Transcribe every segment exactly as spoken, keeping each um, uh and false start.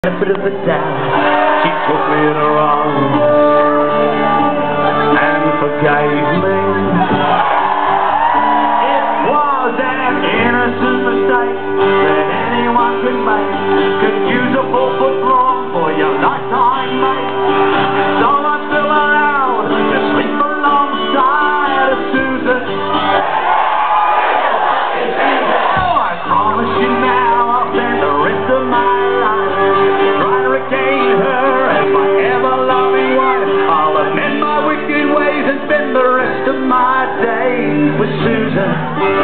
benefit of the doubt, she took me in her arms and forgave me. It was an innocent mistake that anyone could make. Could use a four foot long for your lifetime mate. So I'm still allowed to sleep alongside of Susan. Oh, I promise you now I'll spend the rest of my life trying to regain her as my ever-loving wife. I'll amend my wicked ways and spend the rest of my days with Susan.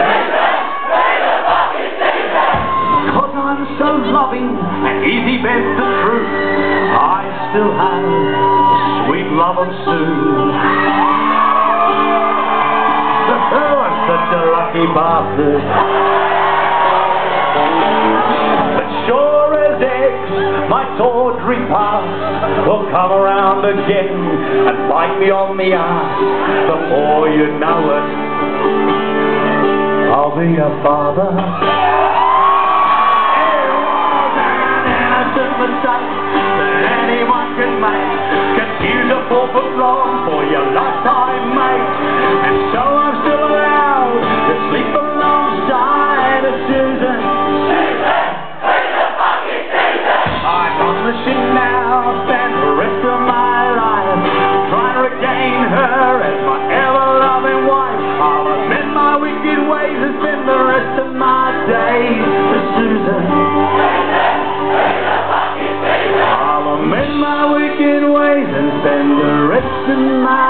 Cause I'm so loving and Izzie bends the truth, I still have the sweet love of Sue. Oh, I'm such a lucky bastard. But sure as eggs, my tawdry past will come around again and bite me on the ass. Before you know it, I'll be a father. It was an innocent mistake that anyone can make. Confuse a four foot long for your lifetime mate. And so I'm still allowed to sleep alongside of Susan. Now spend the rest of my life trying to regain her as my ever-loving wife. I'll amend my wicked ways and spend the rest of my days with Susan. I'll amend my wicked ways and spend the rest of my